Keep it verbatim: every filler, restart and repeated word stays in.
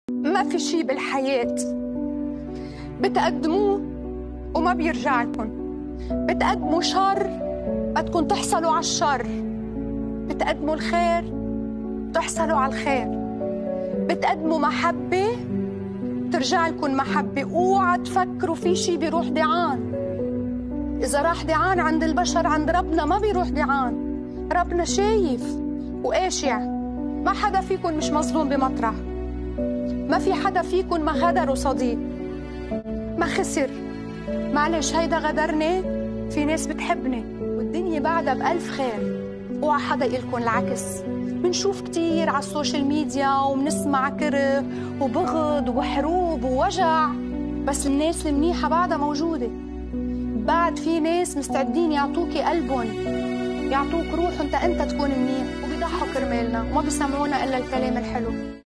ما في شي بالحياة بتقدموه وما بيرجع لكم. بتقدموا شر بدكم تحصلوا على الشر، بتقدموا الخير تحصلوا على الخير، بتقدموا محبة ترجع لكم محبة. اوعى تفكروا في شي بيروح ضيعان. إذا راح ضيعان عند البشر، عند ربنا ما بيروح ضيعان. ربنا شايف وقاشع. ما حدا فيكم مش مظلوم بمطرح. ما في حدا فيكم ما غدروا صديق، ما خسر. معلش هيدا غدرني، في ناس بتحبني والدنيا بعدها بألف خير. اوعى حدا يقلكن العكس. بنشوف كتير على السوشيال ميديا وبنسمع كره وبغض وحروب ووجع، بس الناس المنيحة بعدها موجودة. بعد في ناس مستعدين يعطوكي قلبهم، يعطوك روحهم تا انت تكون منيح، وبيضحوا كرمالنا وما بيسمعونا الا الكلام الحلو.